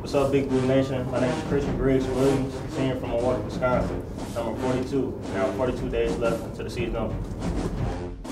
What's up, Big Blue Nation? My name is Christian Briggs Williams, senior from Milwaukee, Wisconsin. Number 42. Now 42 days left until the season opens.